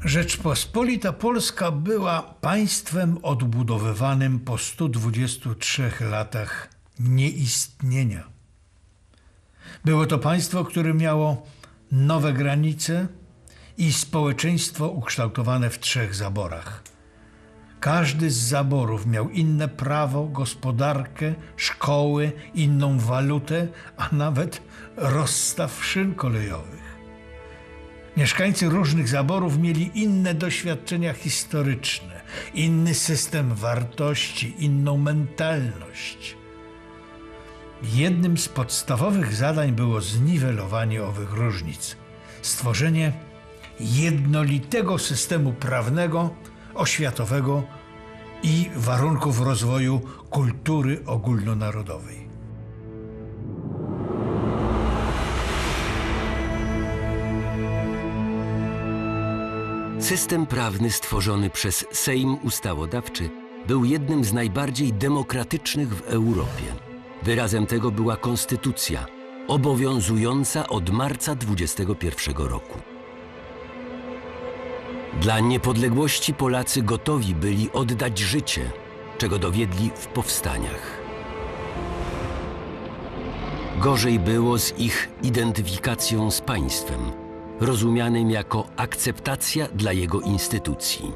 Rzeczpospolita Polska była państwem odbudowywanym po 123 latach nieistnienia. Było to państwo, które miało nowe granice i społeczeństwo ukształtowane w 3 zaborach. Każdy z zaborów miał inne prawo, gospodarkę, szkoły, inną walutę, a nawet rozstaw szyn kolejowych. Mieszkańcy różnych zaborów mieli inne doświadczenia historyczne, inny system wartości, inną mentalność. Jednym z podstawowych zadań było zniwelowanie owych różnic, stworzenie jednolitego systemu prawnego, oświatowego i warunków rozwoju kultury ogólnonarodowej. System prawny stworzony przez Sejm Ustawodawczy był jednym z najbardziej demokratycznych w Europie. Wyrazem tego była konstytucja, obowiązująca od marca 21 roku. Dla niepodległości Polacy gotowi byli oddać życie, czego dowiedli w powstaniach. Gorzej było z ich identyfikacją z państwem, rozumianym jako akceptacja dla jego instytucji.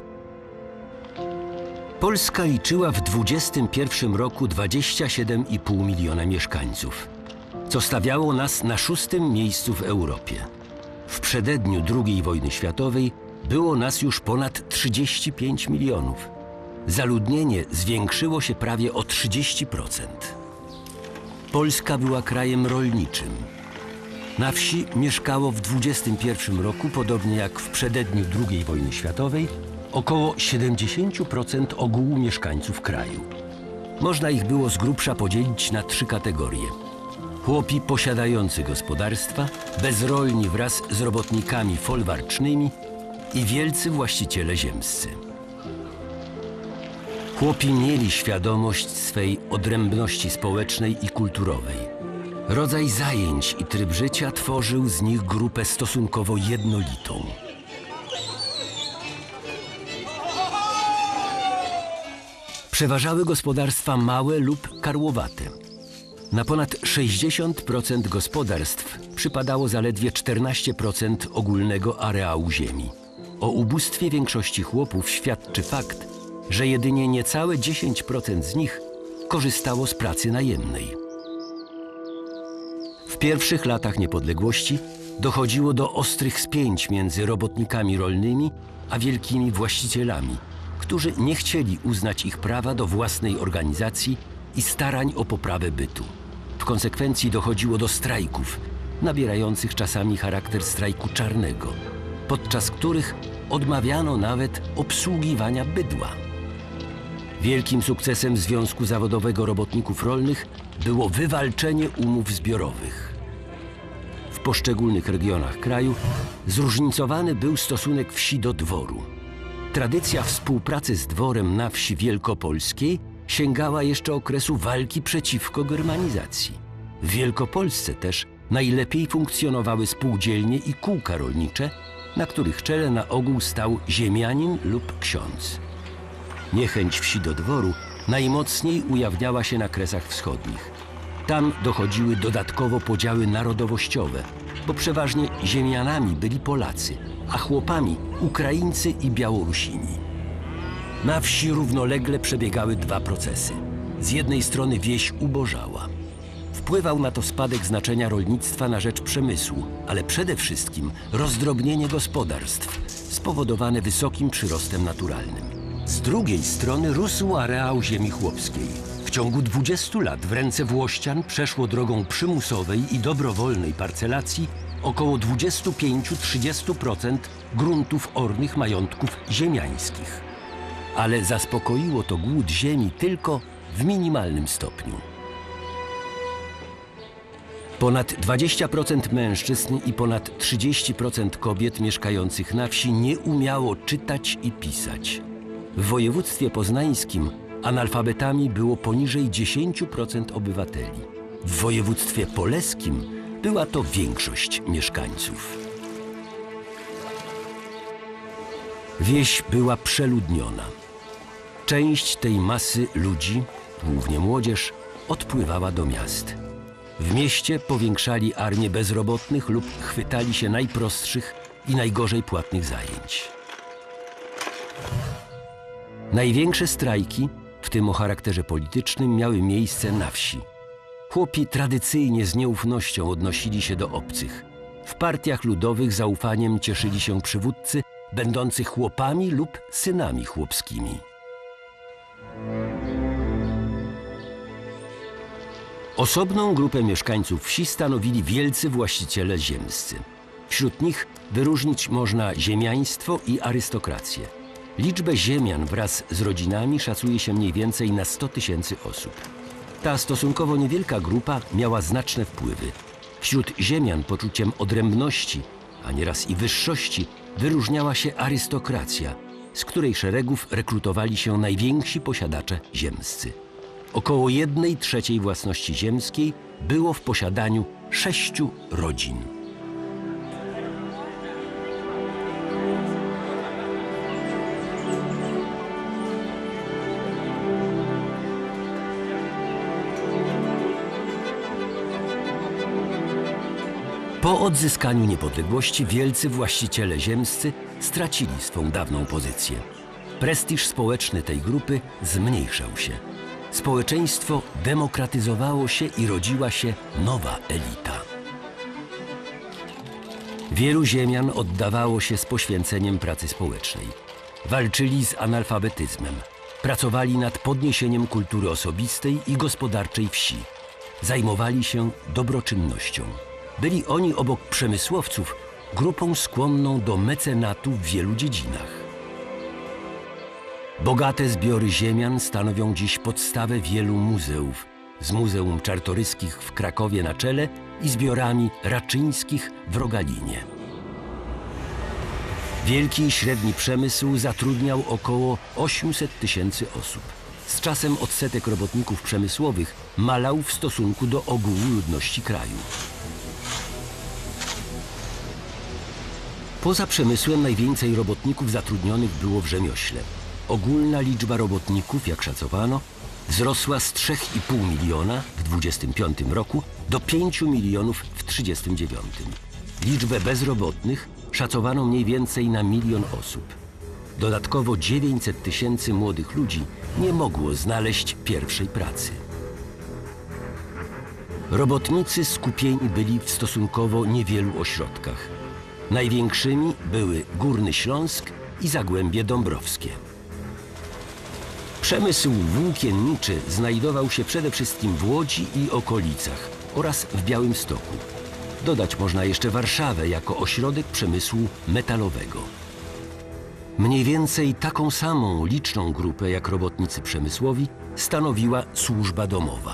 Polska liczyła w 21 roku 27,5 miliona mieszkańców, co stawiało nas na 6. miejscu w Europie. W przededniu II wojny światowej było nas już ponad 35 milionów. Zaludnienie zwiększyło się prawie o 30%. Polska była krajem rolniczym. Na wsi mieszkało w 21 roku, podobnie jak w przededniu II wojny światowej, około 70% ogółu mieszkańców kraju. Można ich było z grubsza podzielić na 3 kategorie. Chłopi posiadający gospodarstwa, bezrolni wraz z robotnikami folwarcznymi i wielcy właściciele ziemscy. Chłopi mieli świadomość swej odrębności społecznej i kulturowej. Rodzaj zajęć i tryb życia tworzył z nich grupę stosunkowo jednolitą. Przeważały gospodarstwa małe lub karłowate. Na ponad 60% gospodarstw przypadało zaledwie 14% ogólnego areału ziemi. O ubóstwie większości chłopów świadczy fakt, że jedynie niecałe 10% z nich korzystało z pracy najemnej. W pierwszych latach niepodległości dochodziło do ostrych spięć między robotnikami rolnymi a wielkimi właścicielami, którzy nie chcieli uznać ich prawa do własnej organizacji i starań o poprawę bytu. W konsekwencji dochodziło do strajków, nabierających czasami charakter strajku czarnego, podczas których odmawiano nawet obsługiwania bydła. Wielkim sukcesem Związku Zawodowego Robotników Rolnych było wywalczenie umów zbiorowych. W poszczególnych regionach kraju zróżnicowany był stosunek wsi do dworu. Tradycja współpracy z dworem na wsi wielkopolskiej sięgała jeszcze okresu walki przeciwko germanizacji. W Wielkopolsce też najlepiej funkcjonowały spółdzielnie i kółka rolnicze, na których czele na ogół stał ziemianin lub ksiądz. Niechęć wsi do dworu najmocniej ujawniała się na Kresach Wschodnich. Tam dochodziły dodatkowo podziały narodowościowe, bo przeważnie ziemianami byli Polacy, a chłopami Ukraińcy i Białorusini. Na wsi równolegle przebiegały 2 procesy. Z jednej strony wieś ubożała. Wpływał na to spadek znaczenia rolnictwa na rzecz przemysłu, ale przede wszystkim rozdrobnienie gospodarstw spowodowane wysokim przyrostem naturalnym. Z drugiej strony rósł areał ziemi chłopskiej. W ciągu 20 lat w ręce Włościan przeszło drogą przymusowej i dobrowolnej parcelacji około 25–30% gruntów ornych majątków ziemiańskich. Ale zaspokoiło to głód ziemi tylko w minimalnym stopniu. Ponad 20% mężczyzn i ponad 30% kobiet mieszkających na wsi nie umiało czytać i pisać. W województwie poznańskim analfabetami było poniżej 10% obywateli. W województwie polskim była to większość mieszkańców. Wieś była przeludniona. Część tej masy ludzi, głównie młodzież, odpływała do miast. W mieście powiększali armię bezrobotnych lub chwytali się najprostszych i najgorzej płatnych zajęć. Największe strajki, w tym o charakterze politycznym, miały miejsce na wsi. Chłopi tradycyjnie z nieufnością odnosili się do obcych. W partiach ludowych zaufaniem cieszyli się przywódcy będący chłopami lub synami chłopskimi. Osobną grupę mieszkańców wsi stanowili wielcy właściciele ziemscy. Wśród nich wyróżnić można ziemiaństwo i arystokrację. Liczbę ziemian wraz z rodzinami szacuje się mniej więcej na 100 000 osób. Ta stosunkowo niewielka grupa miała znaczne wpływy. Wśród ziemian poczuciem odrębności, a nieraz i wyższości, wyróżniała się arystokracja, z której szeregów rekrutowali się najwięksi posiadacze ziemscy. Około 1/3 własności ziemskiej było w posiadaniu 6 rodzin. Po odzyskaniu niepodległości wielcy właściciele ziemscy stracili swą dawną pozycję. Prestiż społeczny tej grupy zmniejszał się. Społeczeństwo demokratyzowało się i rodziła się nowa elita. Wielu ziemian oddawało się z poświęceniem pracy społecznej. Walczyli z analfabetyzmem. Pracowali nad podniesieniem kultury osobistej i gospodarczej wsi. Zajmowali się dobroczynnością. Byli oni obok przemysłowców grupą skłonną do mecenatu w wielu dziedzinach. Bogate zbiory ziemian stanowią dziś podstawę wielu muzeów, z Muzeum Czartoryskich w Krakowie na czele i zbiorami Raczyńskich w Rogalinie. Wielki i średni przemysł zatrudniał około 800 000 osób. Z czasem odsetek robotników przemysłowych malał w stosunku do ogółu ludności kraju. Poza przemysłem najwięcej robotników zatrudnionych było w rzemiośle. Ogólna liczba robotników, jak szacowano, wzrosła z 3,5 miliona w 25 roku do 5 milionów w 39. Liczbę bezrobotnych szacowano mniej więcej na 1 000 000 osób. Dodatkowo 900 000 młodych ludzi nie mogło znaleźć pierwszej pracy. Robotnicy skupieni byli w stosunkowo niewielu ośrodkach. Największymi były Górny Śląsk i Zagłębie Dąbrowskie. Przemysł włókienniczy znajdował się przede wszystkim w Łodzi i okolicach oraz w Białymstoku. Dodać można jeszcze Warszawę jako ośrodek przemysłu metalowego. Mniej więcej taką samą liczną grupę jak robotnicy przemysłowi stanowiła służba domowa.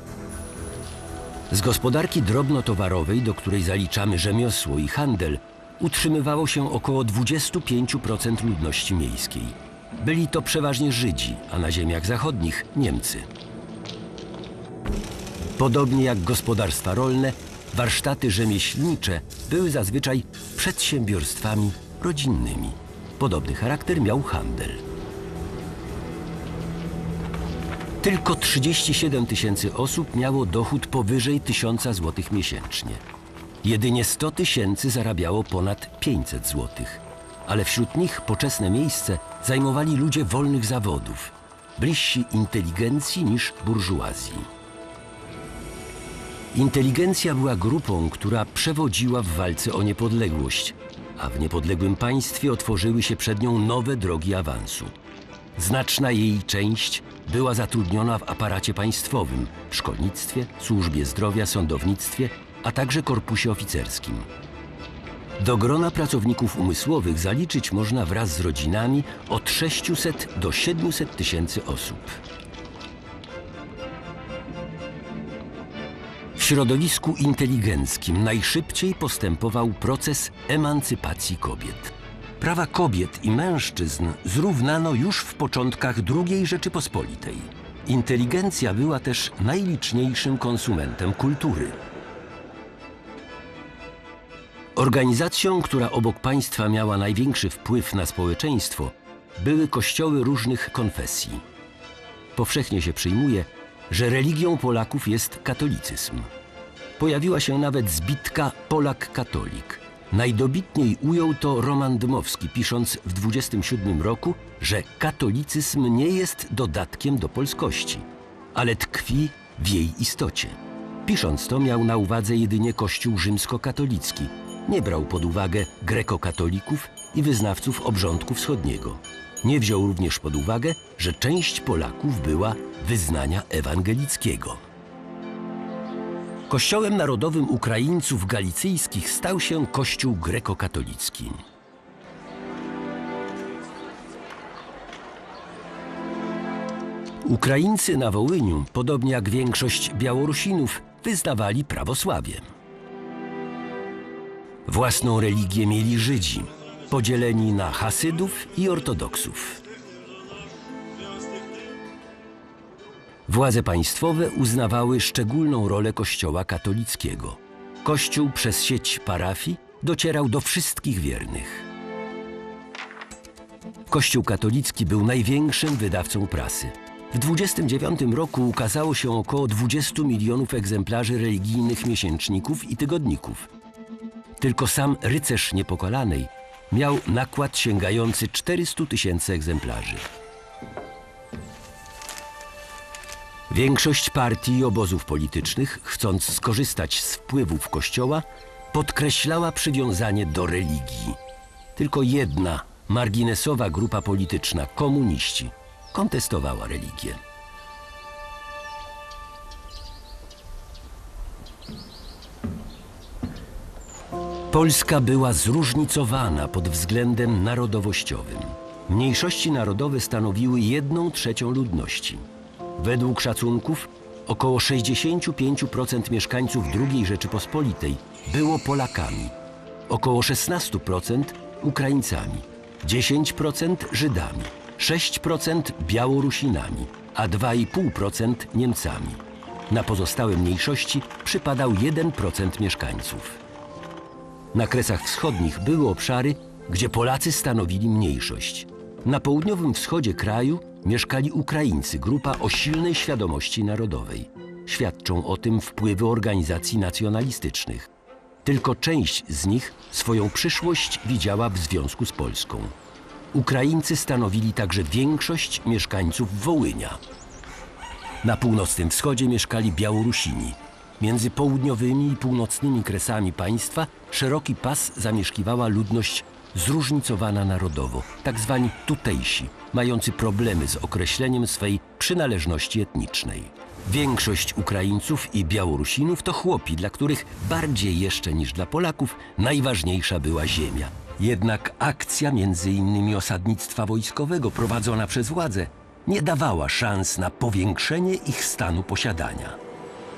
Z gospodarki drobnotowarowej, do której zaliczamy rzemiosło i handel, utrzymywało się około 25% ludności miejskiej. Byli to przeważnie Żydzi, a na ziemiach zachodnich Niemcy. Podobnie jak gospodarstwa rolne, warsztaty rzemieślnicze były zazwyczaj przedsiębiorstwami rodzinnymi. Podobny charakter miał handel. Tylko 37 000 osób miało dochód powyżej 1000 zł miesięcznie. Jedynie 100 000 zarabiało ponad 500 zł. Ale wśród nich poczesne miejsce zajmowali ludzie wolnych zawodów, bliżsi inteligencji niż burżuazji. Inteligencja była grupą, która przewodziła w walce o niepodległość, a w niepodległym państwie otworzyły się przed nią nowe drogi awansu. Znaczna jej część była zatrudniona w aparacie państwowym, w szkolnictwie, służbie zdrowia, sądownictwie, a także korpusie oficerskim. Do grona pracowników umysłowych zaliczyć można wraz z rodzinami od 600 do 700 000 osób. W środowisku inteligenckim najszybciej postępował proces emancypacji kobiet. Prawa kobiet i mężczyzn zrównano już w początkach II Rzeczypospolitej. Inteligencja była też najliczniejszym konsumentem kultury. Organizacją, która obok państwa miała największy wpływ na społeczeństwo, były kościoły różnych konfesji. Powszechnie się przyjmuje, że religią Polaków jest katolicyzm. Pojawiła się nawet zbitka Polak-katolik. Najdobitniej ujął to Roman Dmowski, pisząc w 27 roku, że katolicyzm nie jest dodatkiem do polskości, ale tkwi w jej istocie. Pisząc to, miał na uwadze jedynie Kościół rzymskokatolicki. Nie brał pod uwagę grekokatolików i wyznawców obrządku wschodniego. Nie wziął również pod uwagę, że część Polaków była wyznania ewangelickiego. Kościołem narodowym Ukraińców galicyjskich stał się Kościół grekokatolicki. Ukraińcy na Wołyniu, podobnie jak większość Białorusinów, wyznawali prawosławie. Własną religię mieli Żydzi, podzieleni na Hasydów i ortodoksów. Władze państwowe uznawały szczególną rolę Kościoła katolickiego. Kościół przez sieć parafii docierał do wszystkich wiernych. Kościół katolicki był największym wydawcą prasy. W 1929 roku ukazało się około 20 milionów egzemplarzy religijnych miesięczników i tygodników. Tylko sam Rycerz Niepokalanej miał nakład sięgający 400 000 egzemplarzy. Większość partii i obozów politycznych, chcąc skorzystać z wpływów Kościoła, podkreślała przywiązanie do religii. Tylko jedna marginesowa grupa polityczna, komuniści, kontestowała religię. Polska była zróżnicowana pod względem narodowościowym. Mniejszości narodowe stanowiły 1/3 ludności. Według szacunków około 65% mieszkańców II Rzeczypospolitej było Polakami, około 16% Ukraińcami, 10% Żydami, 6% Białorusinami, a 2,5% Niemcami. Na pozostałe mniejszości przypadał 1% mieszkańców. Na Kresach Wschodnich były obszary, gdzie Polacy stanowili mniejszość. Na południowym wschodzie kraju mieszkali Ukraińcy, grupa o silnej świadomości narodowej. Świadczą o tym wpływy organizacji nacjonalistycznych. Tylko część z nich swoją przyszłość widziała w związku z Polską. Ukraińcy stanowili także większość mieszkańców Wołynia. Na północnym wschodzie mieszkali Białorusini. Między południowymi i północnymi kresami państwa szeroki pas zamieszkiwała ludność zróżnicowana narodowo, tak zwani tutejsi, mający problemy z określeniem swej przynależności etnicznej. Większość Ukraińców i Białorusinów to chłopi, dla których bardziej jeszcze niż dla Polaków najważniejsza była ziemia. Jednak akcja m.in. osadnictwa wojskowego prowadzona przez władze nie dawała szans na powiększenie ich stanu posiadania.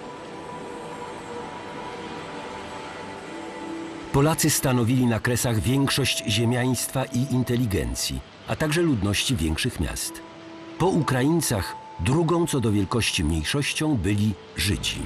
Polacy stanowili na Kresach większość ziemiaństwa i inteligencji, a także ludności większych miast. Po Ukraińcach drugą co do wielkości mniejszością byli Żydzi.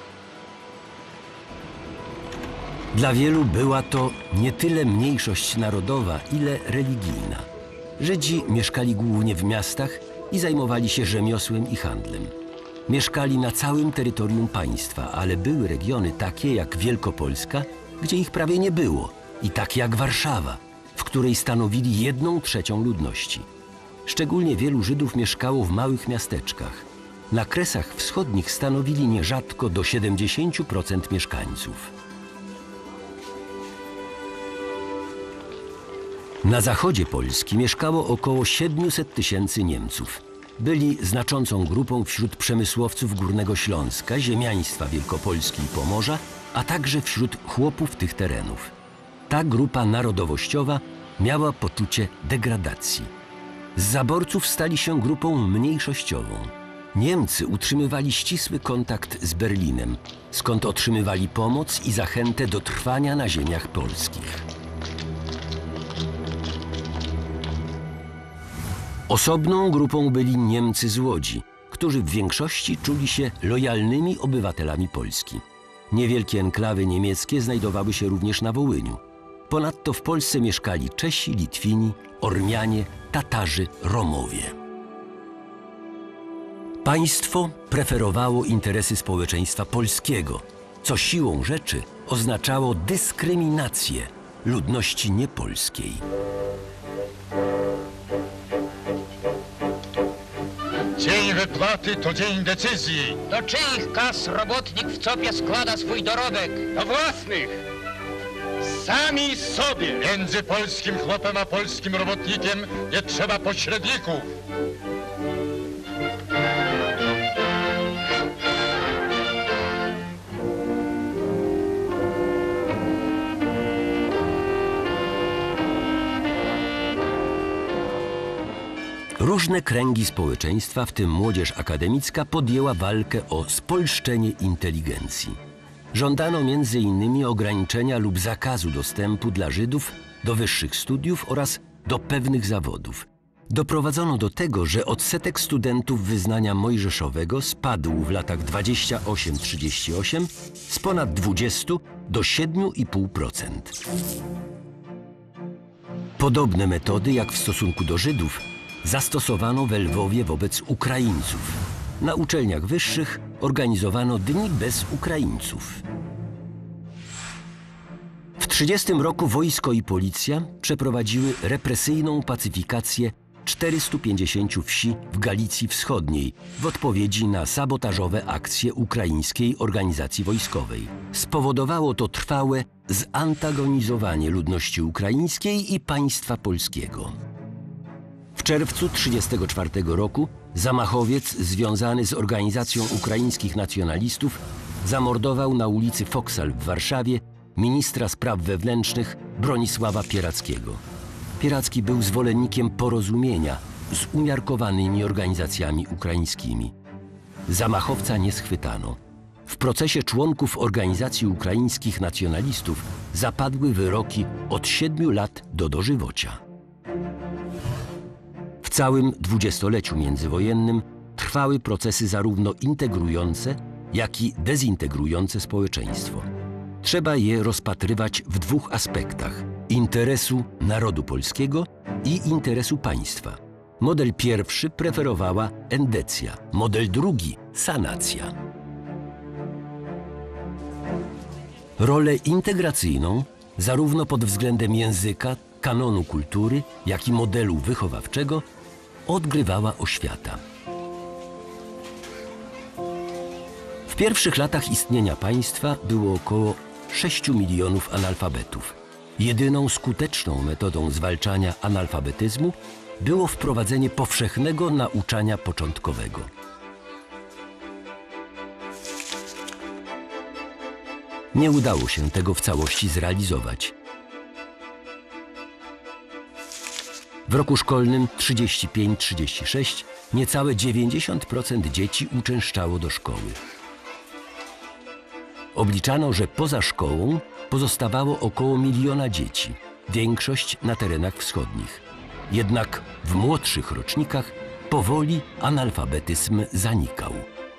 Dla wielu była to nie tyle mniejszość narodowa, ile religijna. Żydzi mieszkali głównie w miastach i zajmowali się rzemiosłem i handlem. Mieszkali na całym terytorium państwa, ale były regiony takie jak Wielkopolska, gdzie ich prawie nie było, i takie jak Warszawa, w której stanowili 1/3 ludności. Szczególnie wielu Żydów mieszkało w małych miasteczkach. Na Kresach Wschodnich stanowili nierzadko do 70% mieszkańców. Na zachodzie Polski mieszkało około 700 000 Niemców. Byli znaczącą grupą wśród przemysłowców Górnego Śląska, ziemiaństwa Wielkopolski i Pomorza, a także wśród chłopów tych terenów. Ta grupa narodowościowa miała poczucie degradacji. Z zaborców stali się grupą mniejszościową. Niemcy utrzymywali ścisły kontakt z Berlinem, skąd otrzymywali pomoc i zachętę do trwania na ziemiach polskich. Osobną grupą byli Niemcy z Łodzi, którzy w większości czuli się lojalnymi obywatelami Polski. Niewielkie enklawy niemieckie znajdowały się również na Wołyniu. Ponadto w Polsce mieszkali Czesi, Litwini, Ormianie, Tatarzy, Romowie. Państwo preferowało interesy społeczeństwa polskiego, co siłą rzeczy oznaczało dyskryminację ludności niepolskiej. Dzień wypłaty to dzień decyzji. Do czyich kas robotnik w COP-ie składa swój dorobek? Do własnych. Sami sobie. Między polskim chłopem a polskim robotnikiem nie trzeba pośredników. Różne kręgi społeczeństwa, w tym młodzież akademicka, podjęła walkę o spolszczenie inteligencji. Żądano m.in. ograniczenia lub zakazu dostępu dla Żydów do wyższych studiów oraz do pewnych zawodów. Doprowadzono do tego, że odsetek studentów wyznania mojżeszowego spadł w latach 28-38 z ponad 20 do 7,5%. Podobne metody jak w stosunku do Żydów zastosowano we Lwowie wobec Ukraińców. Na uczelniach wyższych organizowano dni bez Ukraińców. W 1930 roku wojsko i policja przeprowadziły represyjną pacyfikację 450 wsi w Galicji Wschodniej w odpowiedzi na sabotażowe akcje ukraińskiej organizacji wojskowej. Spowodowało to trwałe zantagonizowanie ludności ukraińskiej i państwa polskiego. W czerwcu 1934 roku zamachowiec związany z organizacją ukraińskich nacjonalistów zamordował na ulicy Foksal w Warszawie ministra spraw wewnętrznych Bronisława Pierackiego. Pieracki był zwolennikiem porozumienia z umiarkowanymi organizacjami ukraińskimi. Zamachowca nie schwytano. W procesie członków organizacji ukraińskich nacjonalistów zapadły wyroki od 7 lat do dożywocia. W całym dwudziestoleciu międzywojennym trwały procesy zarówno integrujące, jak i dezintegrujące społeczeństwo. Trzeba je rozpatrywać w dwóch aspektach: interesu narodu polskiego i interesu państwa. Model pierwszy preferowała endecja, model drugi sanacja. Rolę integracyjną, zarówno pod względem języka, kanonu kultury, jak i modelu wychowawczego, odgrywała oświata. W pierwszych latach istnienia państwa było około 6 milionów analfabetów. Jedyną skuteczną metodą zwalczania analfabetyzmu było wprowadzenie powszechnego nauczania początkowego. Nie udało się tego w całości zrealizować. W roku szkolnym 35-36 niecałe 90% dzieci uczęszczało do szkoły. Obliczano, że poza szkołą pozostawało około 1 miliona dzieci, większość na terenach wschodnich. Jednak w młodszych rocznikach powoli analfabetyzm zanikał.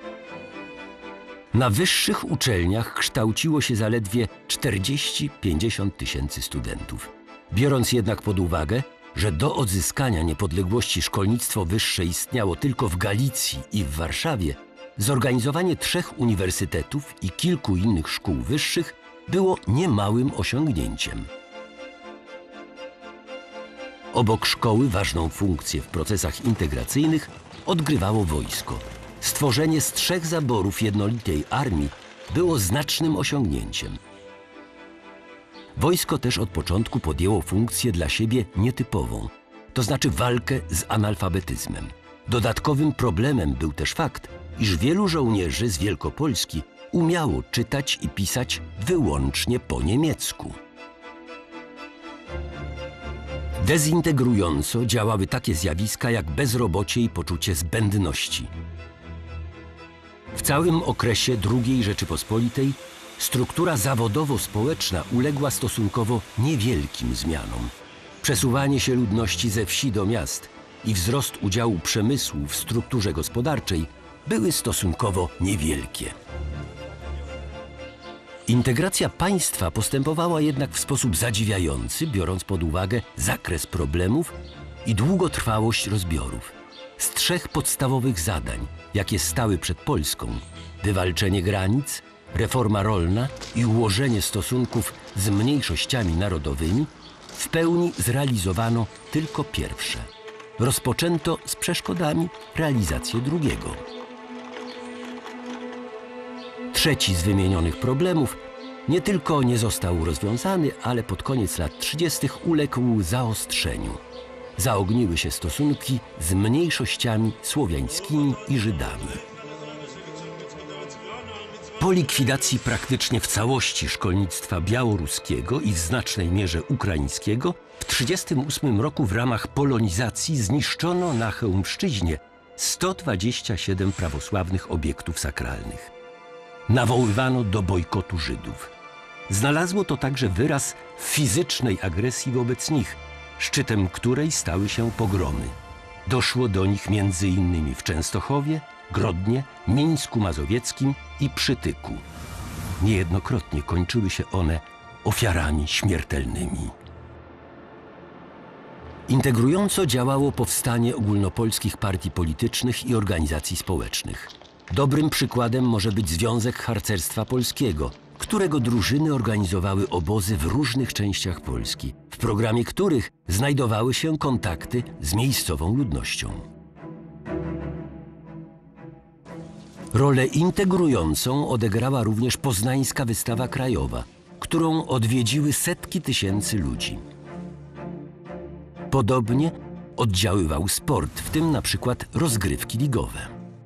Na wyższych uczelniach kształciło się zaledwie 40-50 tysięcy studentów. Biorąc jednak pod uwagę, że do odzyskania niepodległości szkolnictwo wyższe istniało tylko w Galicji i w Warszawie, zorganizowanie 3 uniwersytetów i kilku innych szkół wyższych było niemałym osiągnięciem. Obok szkoły ważną funkcję w procesach integracyjnych odgrywało wojsko. Stworzenie z 3 zaborów jednolitej armii było znacznym osiągnięciem. Wojsko też od początku podjęło funkcję dla siebie nietypową, to znaczy walkę z analfabetyzmem. Dodatkowym problemem był też fakt, iż wielu żołnierzy z Wielkopolski umiało czytać i pisać wyłącznie po niemiecku. Dezintegrująco działały takie zjawiska jak bezrobocie i poczucie zbędności. W całym okresie II Rzeczypospolitej struktura zawodowo-społeczna uległa stosunkowo niewielkim zmianom. Przesuwanie się ludności ze wsi do miast i wzrost udziału przemysłu w strukturze gospodarczej były stosunkowo niewielkie. Integracja państwa postępowała jednak w sposób zadziwiający, biorąc pod uwagę zakres problemów i długotrwałość rozbiorów. Z 3 podstawowych zadań, jakie stały przed Polską – wywalczenie granic, reforma rolna i ułożenie stosunków z mniejszościami narodowymi – w pełni zrealizowano tylko pierwsze. Rozpoczęto z przeszkodami realizację drugiego. Trzeci z wymienionych problemów nie tylko nie został rozwiązany, ale pod koniec lat 30. uległ zaostrzeniu. Zaogniły się stosunki z mniejszościami słowiańskimi i Żydami. Po likwidacji praktycznie w całości szkolnictwa białoruskiego i w znacznej mierze ukraińskiego, w 1938 roku w ramach polonizacji zniszczono na Chełmszczyźnie 127 prawosławnych obiektów sakralnych. Nawoływano do bojkotu Żydów. Znalazło to także wyraz w fizycznej agresji wobec nich, szczytem której stały się pogromy. Doszło do nich m.in. w Częstochowie, Grodnie, Mińsku Mazowieckim i Przytyku. Niejednokrotnie kończyły się one ofiarami śmiertelnymi. Integrująco działało powstanie ogólnopolskich partii politycznych i organizacji społecznych. Dobrym przykładem może być Związek Harcerstwa Polskiego, którego drużyny organizowały obozy w różnych częściach Polski, w programie których znajdowały się kontakty z miejscową ludnością. Rolę integrującą odegrała również Poznańska Wystawa Krajowa, którą odwiedziły setki tysięcy ludzi. Podobnie oddziaływał sport, w tym na przykład rozgrywki ligowe.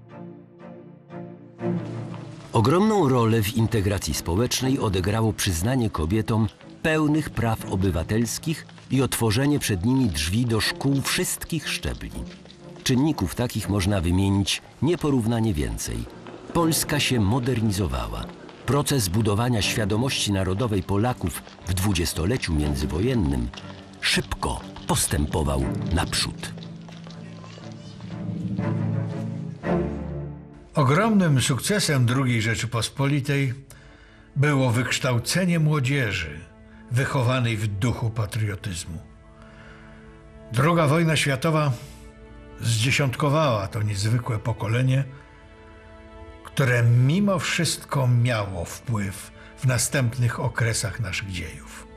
Ogromną rolę w integracji społecznej odegrało przyznanie kobietom pełnych praw obywatelskich i otworzenie przed nimi drzwi do szkół wszystkich szczebli. Czynników takich można wymienić nieporównanie więcej. Polska się modernizowała. Proces budowania świadomości narodowej Polaków w dwudziestoleciu międzywojennym szybko postępował naprzód. Ogromnym sukcesem II Rzeczypospolitej było wykształcenie młodzieży wychowanej w duchu patriotyzmu. II wojna światowa zdziesiątkowała to niezwykłe pokolenie, które mimo wszystko miało wpływ w następnych okresach naszych dziejów.